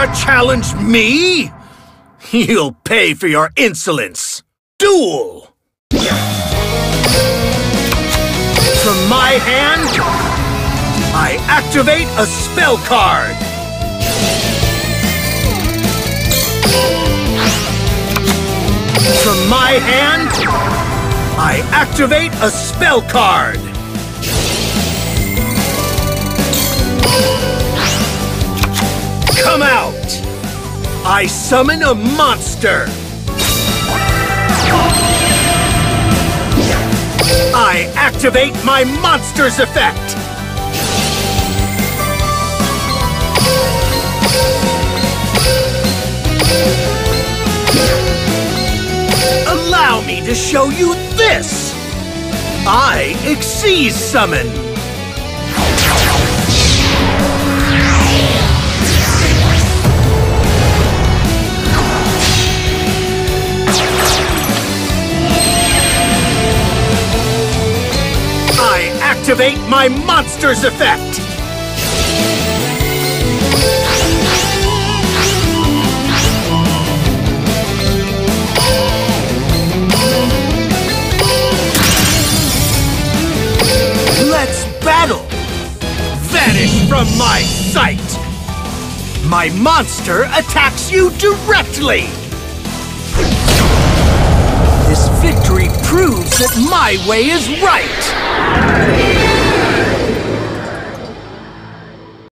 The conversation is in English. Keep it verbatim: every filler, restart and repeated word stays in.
dare challenge me? You'll pay for your insolence. Duel! From my hand, I activate a spell card. From my hand, I activate a spell card. Come out! I summon a monster. I activate my monster's effect. Allow me to show you this! I Exceed Summon! I activate my monster's effect! Let's battle! Vanish from my sight! My monster attacks you directly! This victory proves that my way is right!